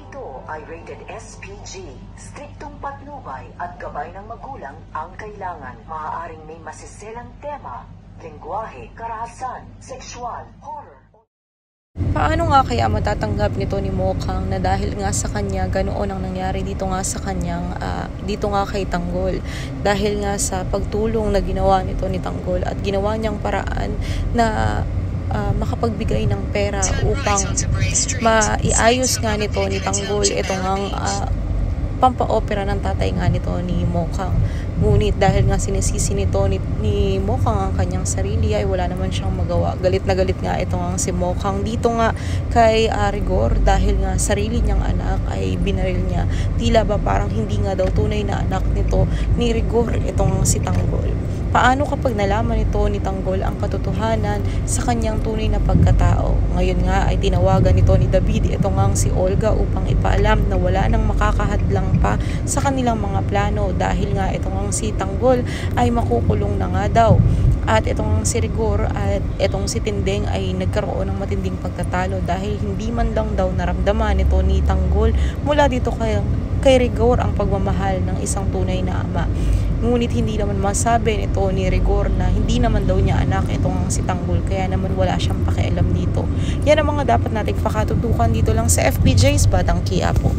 ito ay rated SPG. Striktong patnubay at gabay ng magulang ang kailangan. Maaaring may masiselang tema, lengguwahe, karahasan, sexual, horror. Paano nga kaya matatanggap nito ni Mokhang na dahil nga sa kanya ganoon ang nangyari dito nga sa kanyang dito nga kay Tanggol, dahil nga sa pagtulong na ginawa nito ni Tanggol at ginawa niyang paraan na makapagbigay ng pera upang maiayos nga nito ni Tanggol itong pampaopera ng tatay nga nito ni Mokhang. Ngunit dahil nga sinisisi nito ni Mokhang ang kanyang sarili, ay wala naman siyang magawa. Galit na galit nga ito nga si Mokhang dito nga kay Rigor dahil nga sarili niyang anak ay binaril niya. Tila ba parang hindi nga daw tunay na anak nito ni Rigor itong si Tanggol. Paano kapag nalaman nito ni Tanggol ang katotohanan sa kanyang tunay na pagkatao? Ngayon nga ay tinawagan nito ni David itong si Olga upang ipaalam na wala nang makakahadlang pa sa kanilang mga plano dahil nga itong si Tanggol ay makukulong na nga daw. At itong si Rigor at itong si Tindeng ay nagkaroon ng matinding pagtatalo dahil hindi man lang daw naramdaman nito ni Tanggol mula dito kay Rigor ang pagmamahal ng isang tunay na ama. Ngunit hindi naman masabi nito ni Rigor na hindi naman daw niya anak itong si Tanggol, kaya naman wala siyang pakialam dito. Yan ang mga dapat nating pakatutukan dito lang sa FPJ's Batang Quiapo.